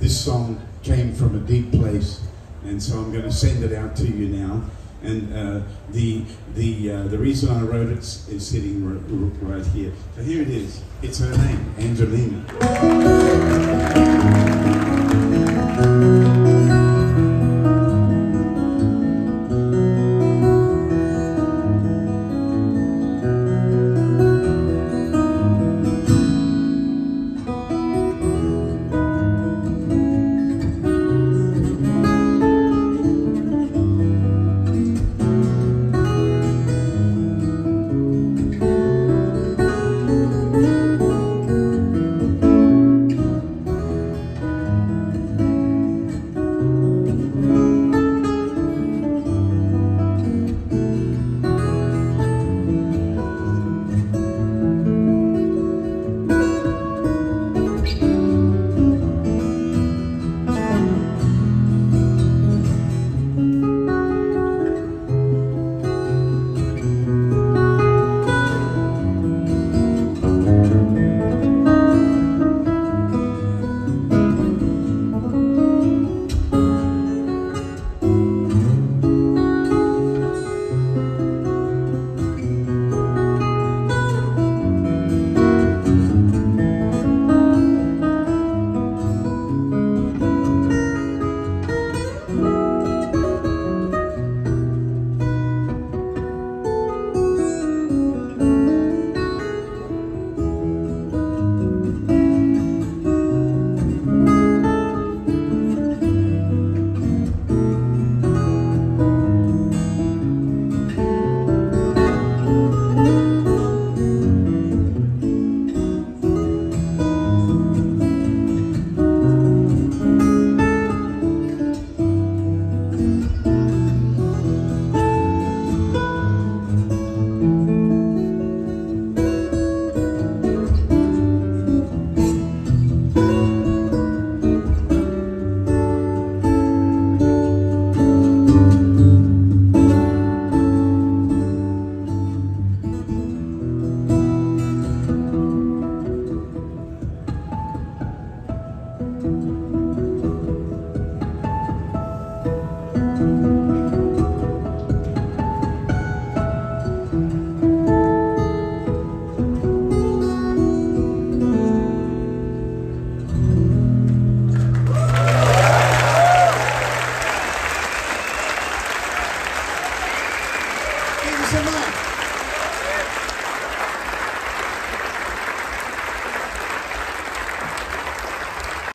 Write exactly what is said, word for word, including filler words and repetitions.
this song came from a deep place, and so I'm going to send it out to you now. And uh, the the uh, the reason I wrote it is sitting right here. So here it is. It's her name, Angelina.